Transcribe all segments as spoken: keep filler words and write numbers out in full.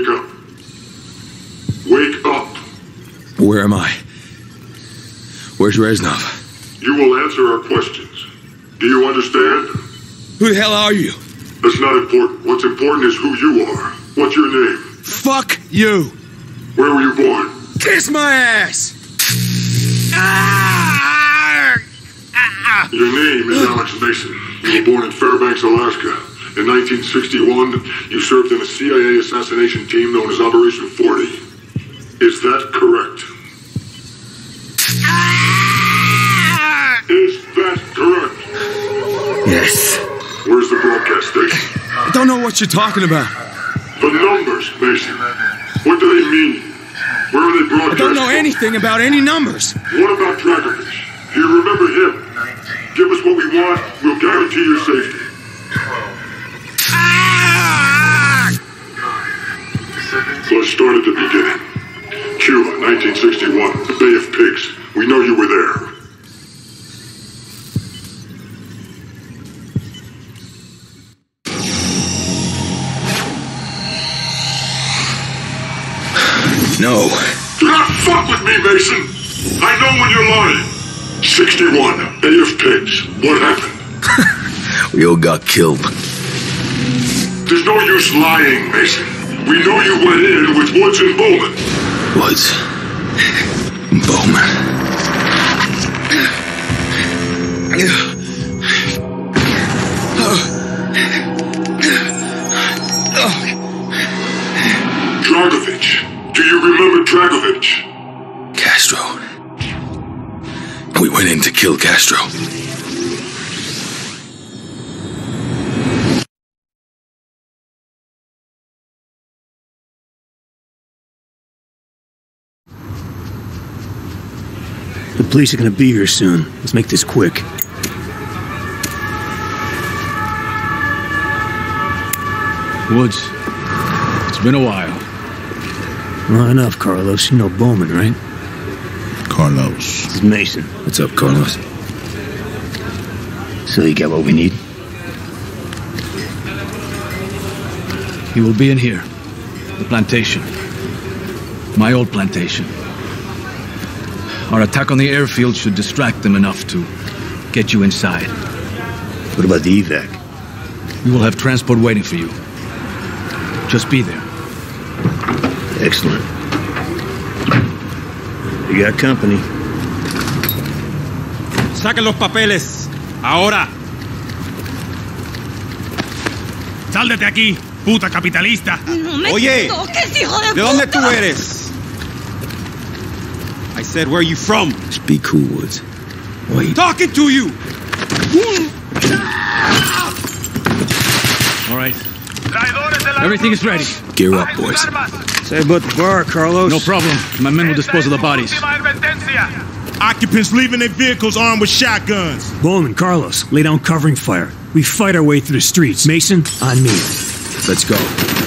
wake up. Wake up. Where am I? Where's Reznov? You will answer our questions. Do you understand? Who the hell are you? That's not important. What's important is who you are. What's your name? Fuck you! Where were you born? Kiss my ass! Ah! Ah! Your name is Alex Mason. You were born in Fairbanks, Alaska. In nineteen sixty-one, you served in a C I A assassination team known as Operation forty. Is that correct? Ah! Is that correct? Yes. Where's the broadcast station? I don't know what you're talking about. The numbers, Mason. What do they mean? Where are they broadcast? I don't know from? anything about any numbers. What about Dragovich? Do you remember him? Give us what we want, we'll guarantee your safety. Ah! Let's start at the beginning. Cuba, nineteen sixty-one, the Bay of Pigs. We know you were there. No. Do not fuck with me, Mason. I know when you're lying. sixty-one, Bay of Pigs. What happened? We all got killed. There's no use lying, Mason. We know you went in with Woods and Bowman. Woods. Bowman. Dragovich. Do you remember Dragovich? Castro. We went in to kill Castro. The police are gonna be here soon. Let's make this quick. Woods, it's been a while. Well, enough, Carlos. You know Bowman, right? Carlos. This is Mason. What's up, Carlos? So you got what we need? He will be in here. The plantation. My old plantation. Our attack on the airfield should distract them enough to get you inside. What about the evac? We will have transport waiting for you. Just be there. Excellent. You got company. Saquen los papeles. Ahora. Sal de aquí, puta capitalista. No me Oye, toques, hijo de, ¿de puta? dónde tú eres? I said, where are you from? Just be cool, Woods. Wait. Talking to you. All right. Everything is ready. Gear up, boys. Say about the bar, Carlos. No problem. My men will dispose of the bodies. Occupants leaving their vehicles armed with shotguns. Bowman, Carlos, lay down covering fire. We fight our way through the streets. Mason, on me. Let's go.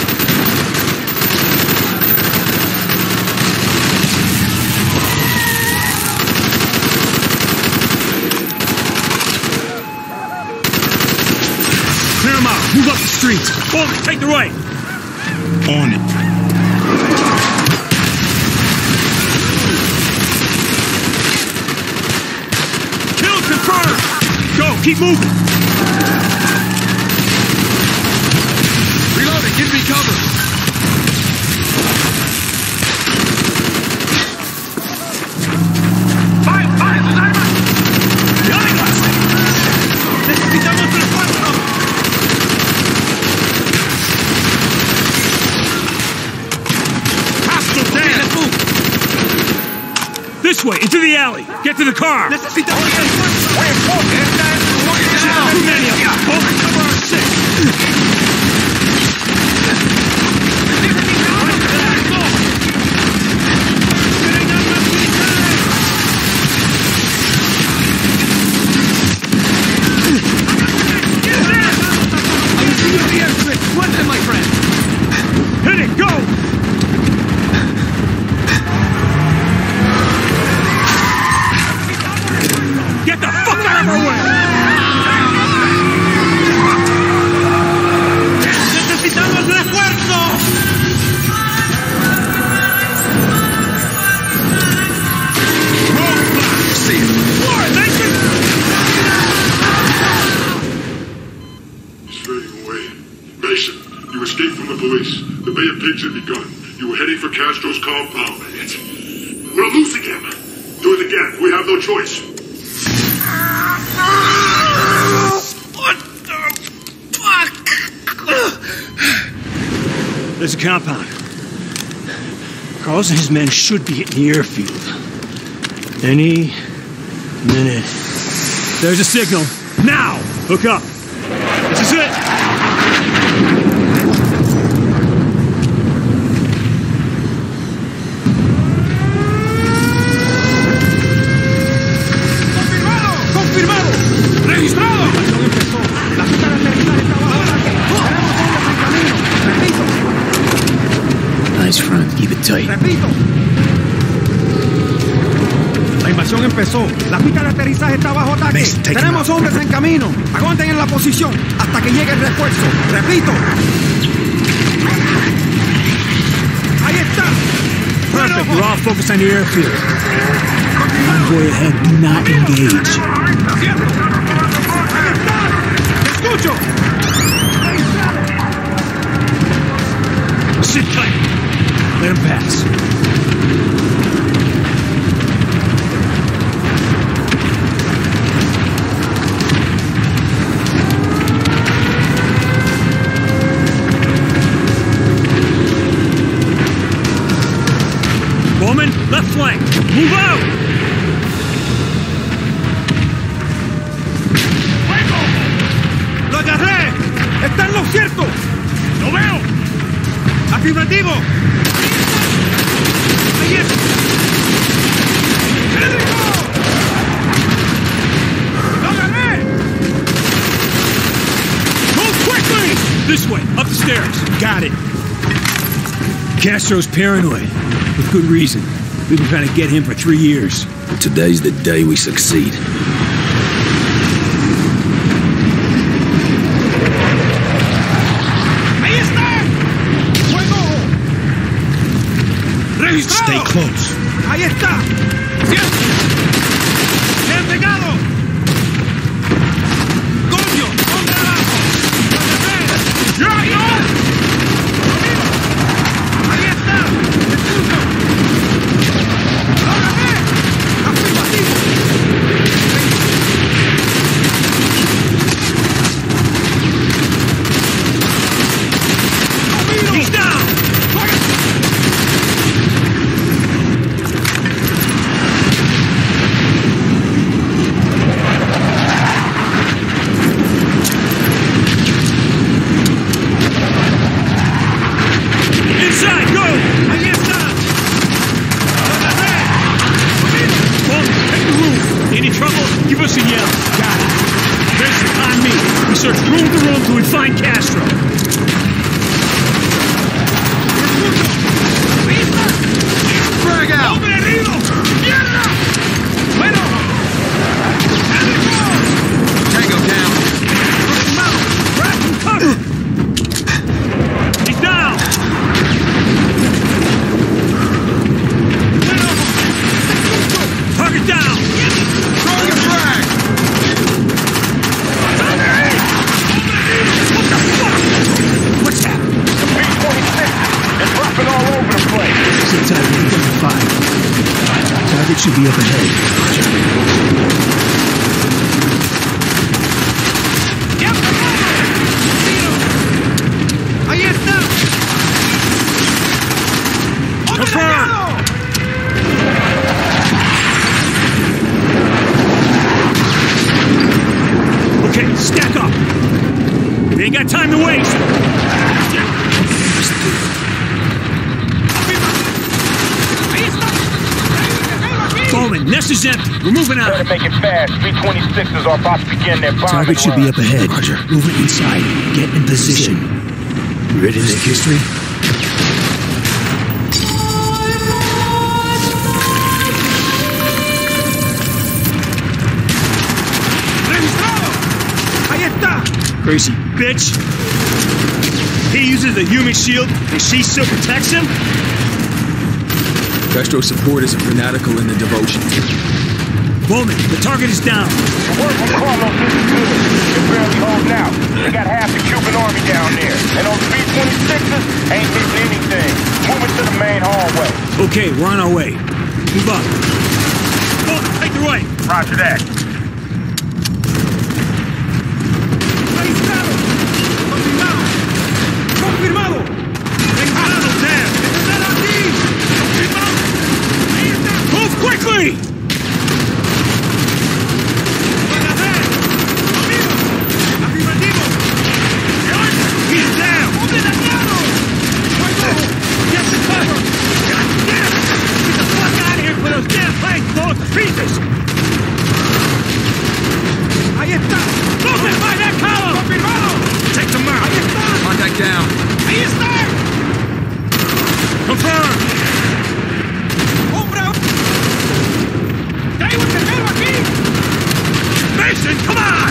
Clear them out. Move up the streets. Bowman, take the right. On it. Kill confirmed. Go, keep moving. Reloading, give me cover. This way, into the alley. Get to the car. Necesitamos too many of them. Bowman, cover our six. Hit it, go! Get the fuck out of our way! gun. You were heading for Castro's compound. We're losing him. Do it again. We have no choice. What the fuck? There's a compound. Carlos and his men should be in the airfield. Any minute. There's a signal. Now! Hook up. This is it. ¡Confirmado! ¡Registrado! Empezó. La pista de aterrizaje está bajo ataque. Tenemos hombres en camino. Repito. Nice front. Keep it tight. Repito. La invasión empezó. La pista de aterrizaje está bajo ataque. Mason, take him Tenemos out. hombres en camino. Aguanten en la posición hasta que llegue el refuerzo. Repito. Ahí está. Perfect. We're all focused on the airfield. Convoy ahead. Do not engage. ¡Escucho! Sit tight. Let him pass. Bowman, left flank. Move out! ¡Lo agarré! ¡Está en lo cierto! ¡Lo veo! ¡Afirmativo! ¡Ahí es! ¡Cédrico! ¡Lo agarré! Move quickly! This way, up the stairs. Got it. Castro's paranoid. With good reason. We've been trying to get him for three years. Today's the day we succeed. ¡Ahí está! ¡Fuego! ¡Registrado! Stay close. ¡Ahí está! ¡Cierto! ¡Se han pegado! ¡Coño! ¡Hombre abajo! ¡Ya, ya! ¡Ahí está! ¡Escucho! ¡Lo agarré! ¡Afirmativo! ¡Lo miro! He's down! Inside, go! ¡Ahí está! ¡Lo agarré! ¡Lo miro! Bowman, take the roof. Any trouble? Give us a yell. Got it. Mason, on me. We search room to room till we find Castro. ¡Frag out! ¡Hombre herido! ¡Mierda! ¡Bueno! ¡Cédrico! Tango down. ¡Aproximado! ¡Grab and cover! He's down! ¡Bueno! Target down! ¡Throwing a frag! What's that? B twenty-six is dropping all over the place. Sit tight, we're getting fire. Target should be up ahead. ¡Ya ¡Tiro! ¡Ahí está! ¡Hombre Confirm. dañado! Okay, stack up. We ain't got time to waste. ¡Ahí está! Bowman, nest is empty. We're moving Better out. make it fast. B twenty-sixes are about to begin their bombing Target should run. be up ahead. Roger. Moving inside. Get in position. You ready to make history? ¡Registrado! ¡Ahí está! Crazy bitch. He uses the human shield and she still protects him? Castro supporters are fanatical in their devotion. Bowman, the target is down. The work from Carlos is good. If barely holding out. They got half the Cuban army down there. And those B twenty-sixes ain't hitting anything. Moving to the main hallway. Okay, we're on our way. Move up. Oh, take the right. Roger that. ¡Confirmado! ¡Confirmado! ¡Están aquí! ¡Confirmado! ¡Ahí está! Move quickly! He's down! ¡Ponte dañado! Get the cover! God damn it! Get the fuck out of here for those damn planks blow to pieces! ¡Ahí está! Move it by that column! ¡Confirmado! Take them out! ¡Ahí está! Contact down. ¡Ahí está! Confirm! ¡Hombre! ¡Traigo el tercero aquí! Mason, come on!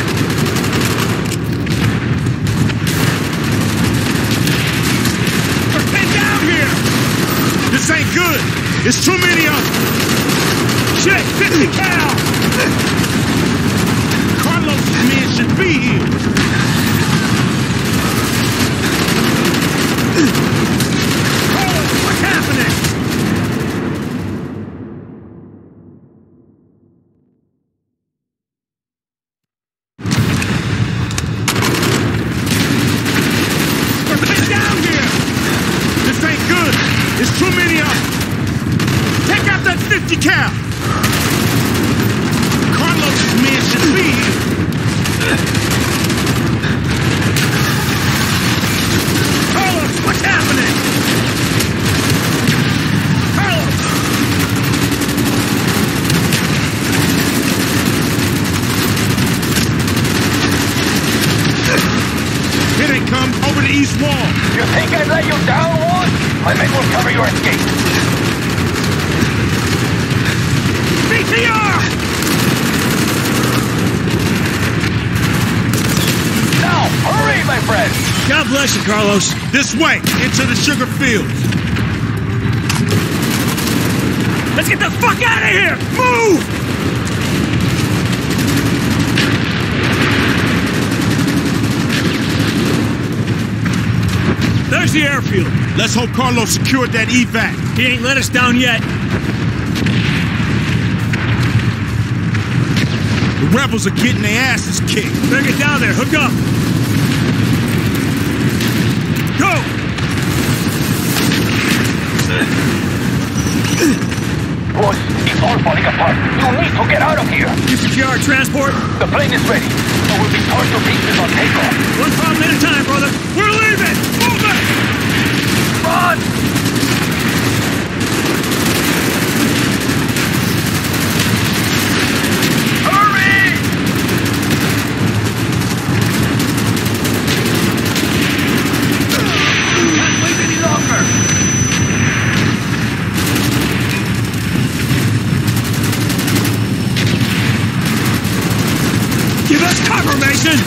We're pinned down here! This ain't good! There's too many of them! Shit, fifty cal! Carlos's men should be here! Carlos, what's happening? We're pinned down here! This ain't good! There's too many of them! Take out that fifty cal! Carlos's men should be here! Carlos, what's happening? Carlos! Here they come, over the east wall! You think I'd let you down, Ward? I may well cover your escape. B T R! Now, hurry, my friend! God bless you, Carlos. This way, into the sugar fields! Let's get the fuck out of here! Move! There's the airfield. Let's hope Carlos secured that evac. He ain't let us down yet. The rebels are getting their asses kicked. Better get down there. Hook up. Go! Boys, it's all falling apart. You need to get out of here. You secure our transport? The plane is ready. So we'll be torn to pieces on takeoff. One problem at a time, brother. We're leaving! Move it! Run! Hurry! Can't wait any longer. Give us cover, Mason!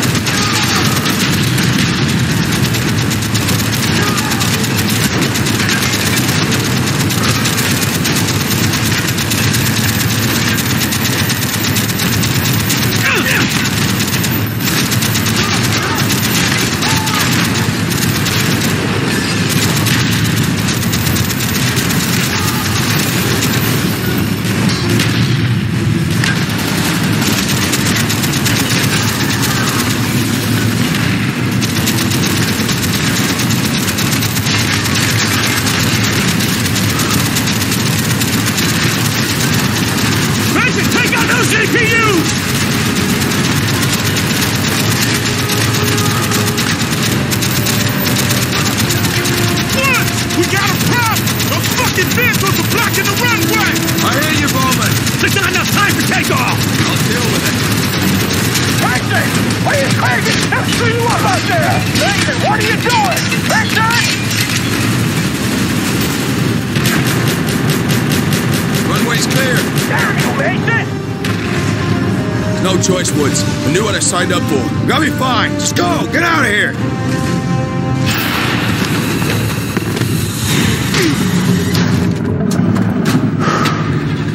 No choice, Woods. I knew what I signed up for. We're gonna be fine. Just go! Get out of here!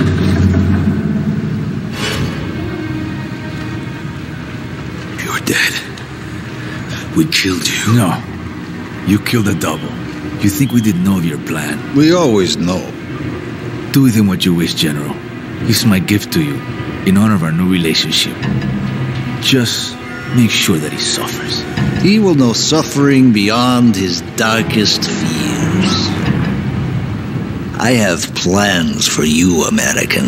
You're dead. we killed you. No. You killed a double. You think we didn't know of your plan? We always know. Do with him what you wish, General. He's my gift to you, in honor of our new relationship. Just make sure that he suffers. He will know suffering beyond his darkest fears. I have plans for you, American.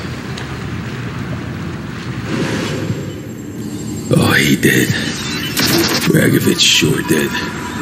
Oh, he did. Dragovich sure did.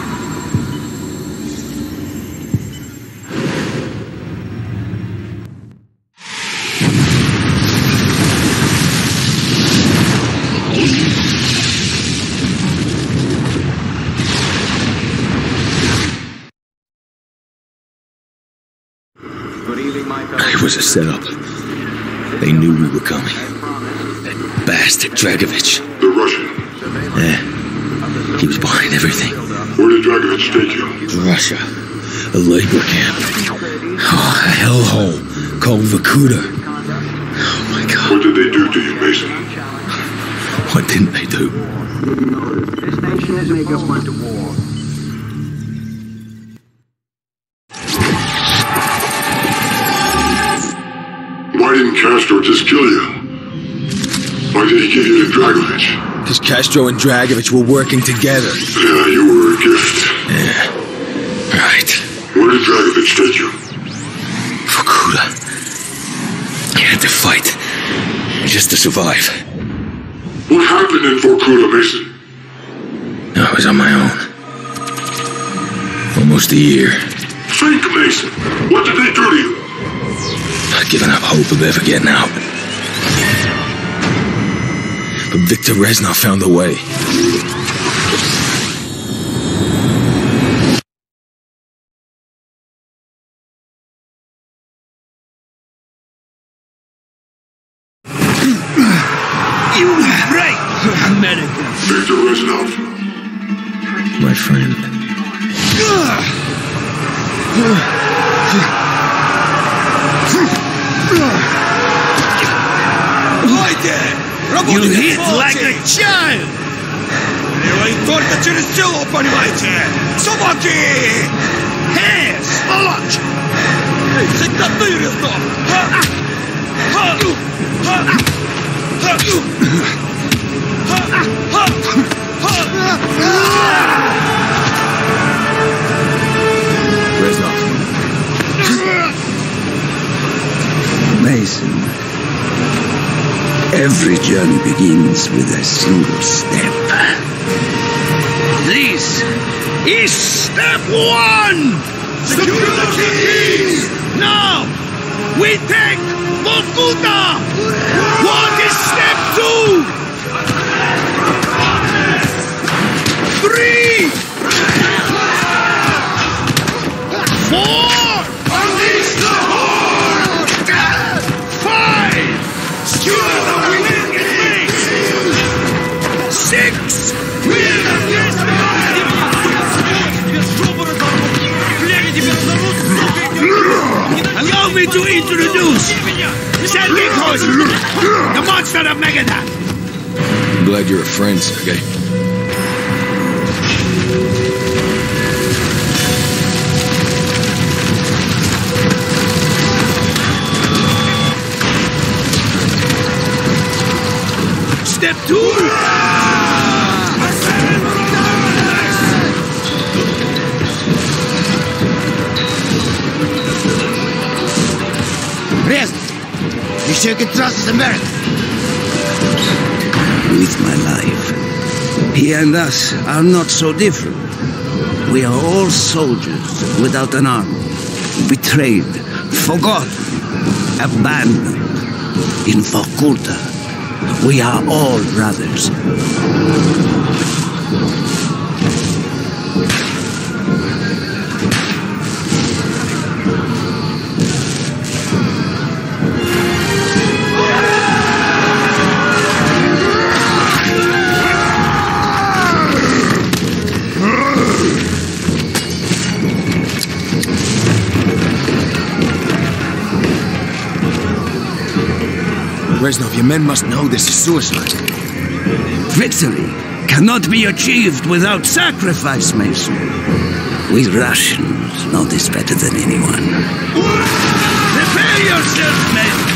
It was a setup. They knew we were coming. That bastard Dragovich. The Russian. Yeah. He was behind everything. Where did Dragovich take you? Russia. A labor camp. Oh, a hellhole called Vorkuta. Oh my God. What did they do to you, Mason? What didn't they do? This nation is making us went to war. Why didn't Castro just kill you? Why did he give you to Dragovich? Because Castro and Dragovich were working together. Yeah, you were a gift. Yeah. Right. Where did Dragovich take you? Vorkuta. I had to fight. Just to survive. What happened in Vorkuta, Mason? I was on my own. Almost a year. Think, Mason. What did they do to you? I'd given up hope of ever getting out. But Viktor Reznov found a way. You break, American. Viktor Reznov. My friend. You hit like a child! Только через село, понимаете? Собаки! Эй, сволочь! Всегда ты, Резнов! Reznov. Mason, every journey begins with a single step. This is step one! Secure the keys! Now, we take Vorkuta! What is step two? Three! Four! Unleash the horde! Five! Secure the winning gates! Six! We're the Allow me to introduce Sergei Kozin, the monster of Magadan. I'm glad you're a friend, Sergei. Step two. Reznov, you sure can trust this American? With my life, he and us are not so different. We are all soldiers without an army, betrayed, forgotten, abandoned. In Vorkuta, we are all brothers. Reznov, your men must know this is suicide. Victory cannot be achieved without sacrifice, Mason. We Russians know this better than anyone. Prepare yourself, men!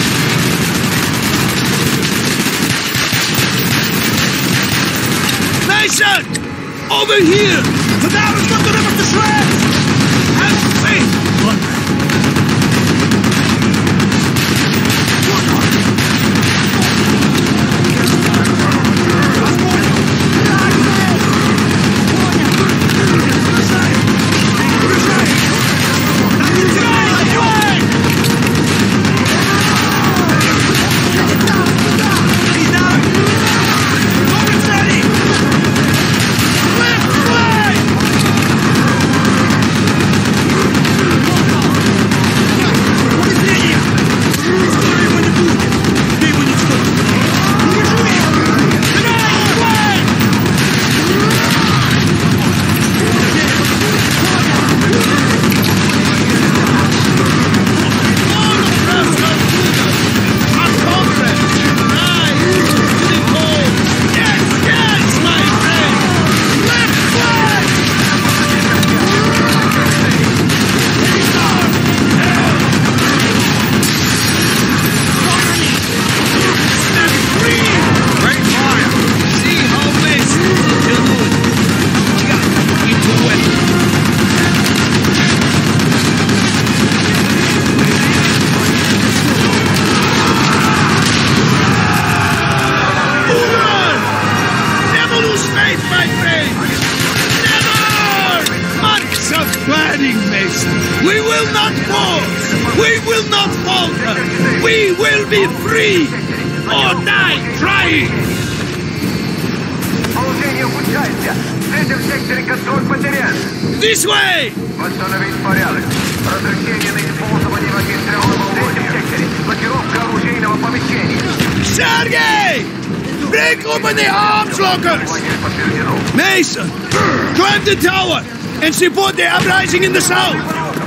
Mason! Over here! The Dallas got the river to shreds! Have faith, Conrad! We will not pause! We will not falter! We will be free! Or die trying! This way! Восстановить порядок. Разрешение на использование огнестрелного оружия. В третьем секторе. Блокировка оружейного помещения. Sergei! Break open the arms lockers! Mason! Climb the tower and support the uprising in the south!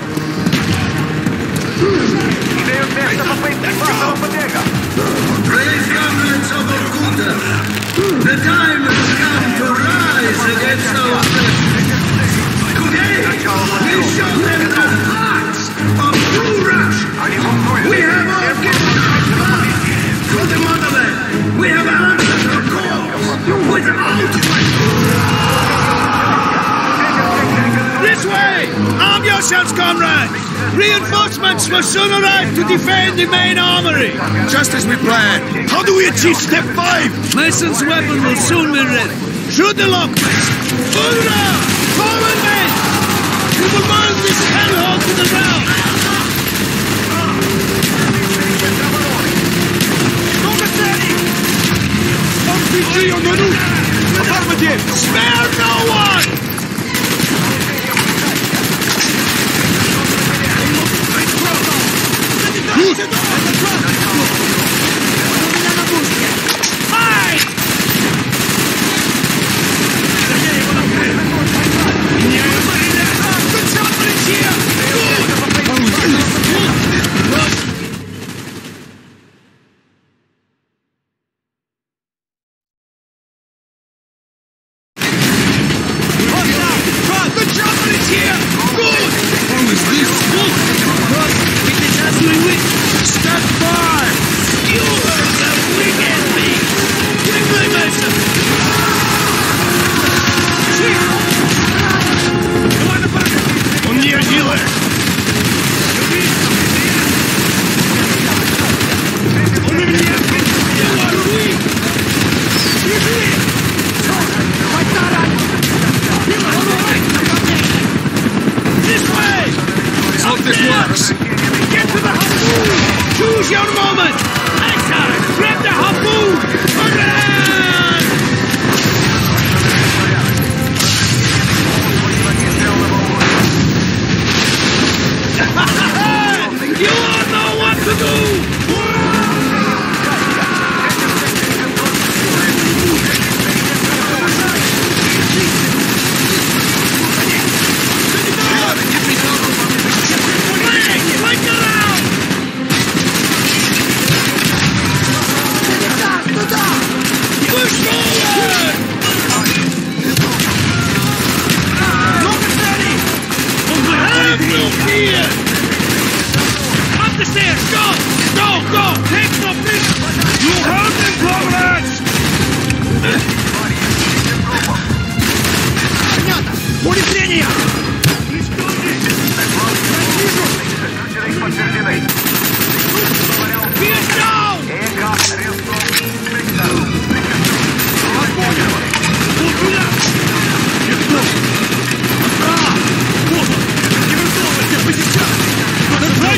Brave comrades of Vorkuta, the time has come to rise against our friends. Today, we show them the hearts of true Russia. We have all given for the motherland. We have answered the call without This way! Arm yourselves, comrades! Reinforcements will soon arrive to defend the main armory! Just as we planned. How do we achieve step five? Mason's weapon will soon be ready. Shoot the lockers! Hoorah! Forward, men! We will burn this hellhole to the ground! R P G on the roof! Affirmative! Spare no one!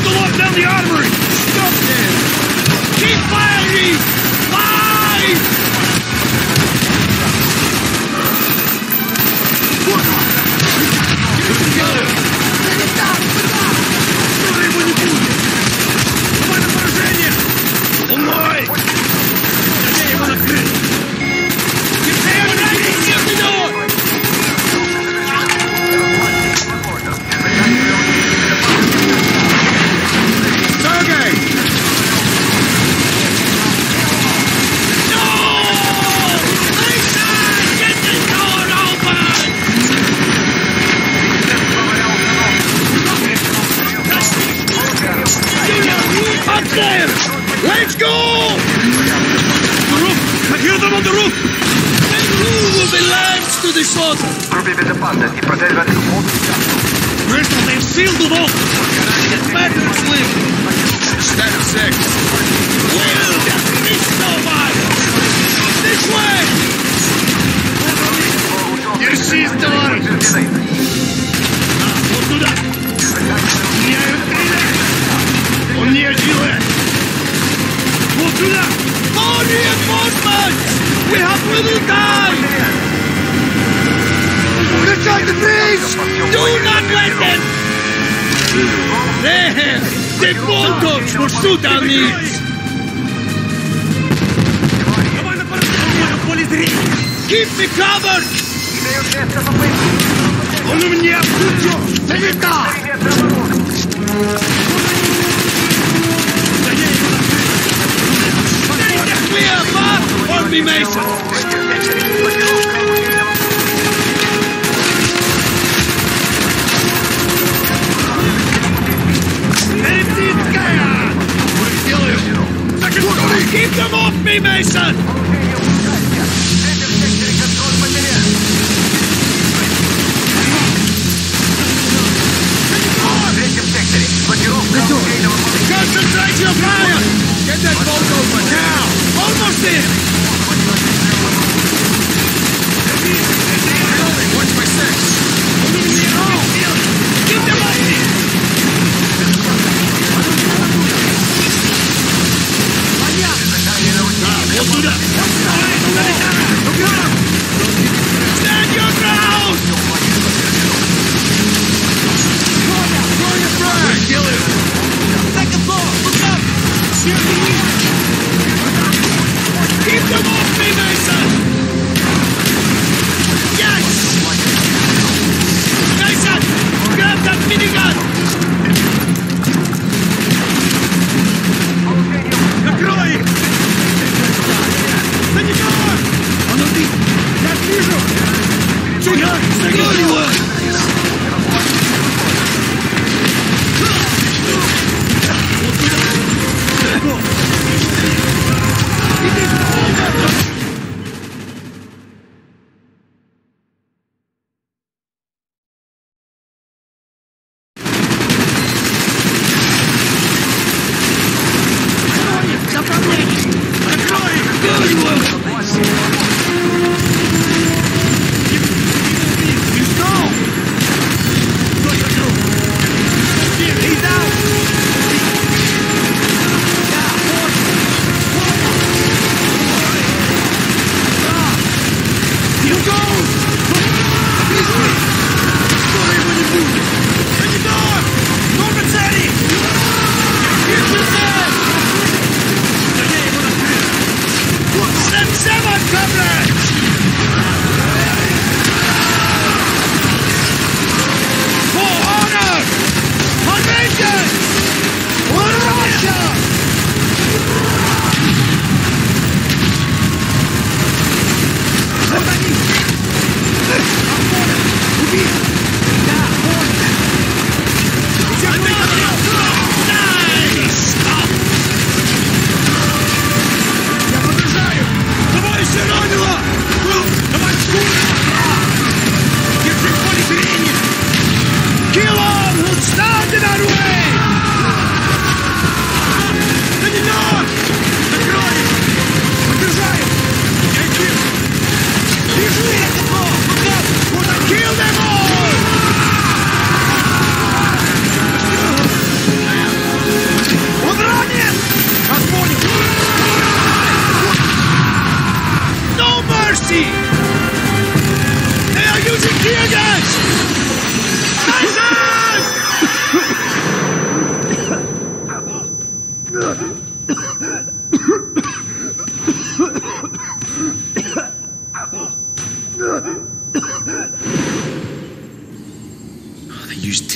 to lock down the armory! Stop there! Keep firing! Fire! Давай на поражение! Луной! Я его накрыть! Теперь дайте всех вперед! Sergei! Up there! Let's go! The roof! I hear them on the roof! And who will be last to this order? Crystal, they've sealed the vault! Get back to the sleep! Stand six. Will get this nobody! This way! Держись, товарищ! Вот туда! Меняю стрелять! Он не делает! Вот сюда! More reinforcements! We have little time! Protect the bridge! Do not let them! There! The Mongols will shoot down these! Keep me covered! Он у меня включен! Занята! Clear path for me, Mason! Keep them off me, Mason! Concentrate your fire! Get that boat open now! Almost in! Watch my six. Keep them off me! Вот туда! Stand your ground! Kill him! Second floor! Look up! Keep the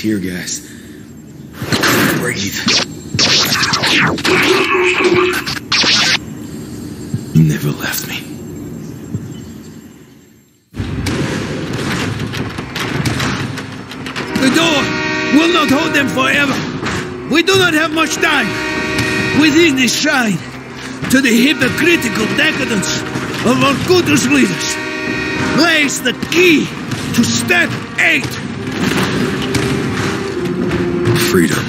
tear gas. I couldn't breathe. He never left me. The door will not hold them forever. We do not have much time. Within this shrine, to the hypocritical decadence of Vorkuter's leaders, lays the key to step eight. Freedom.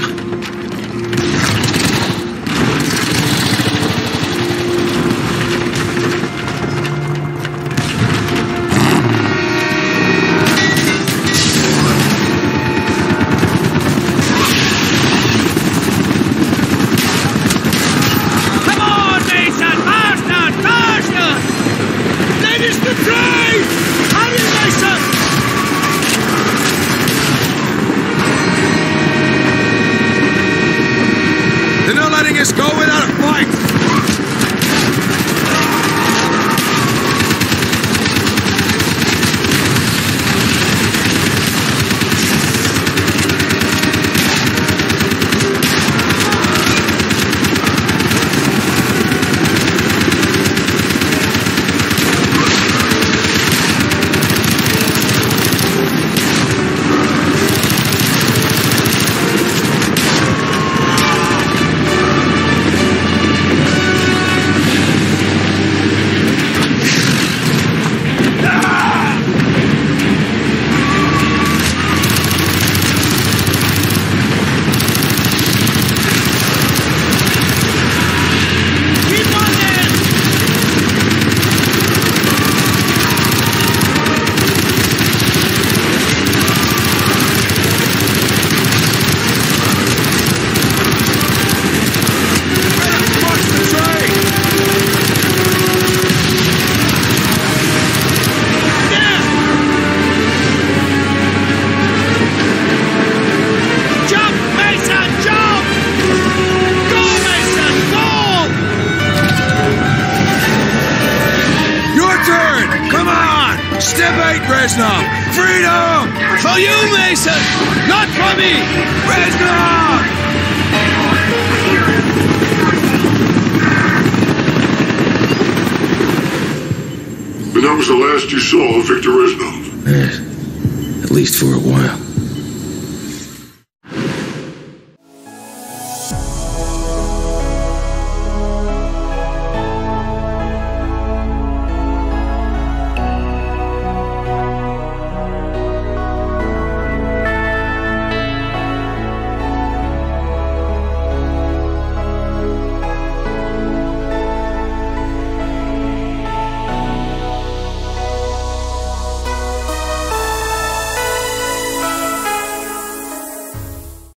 Freedom! For you, Mason! Not for me! Reznov! And that was the last you saw of Victor Reznov? Eh, at least for a while.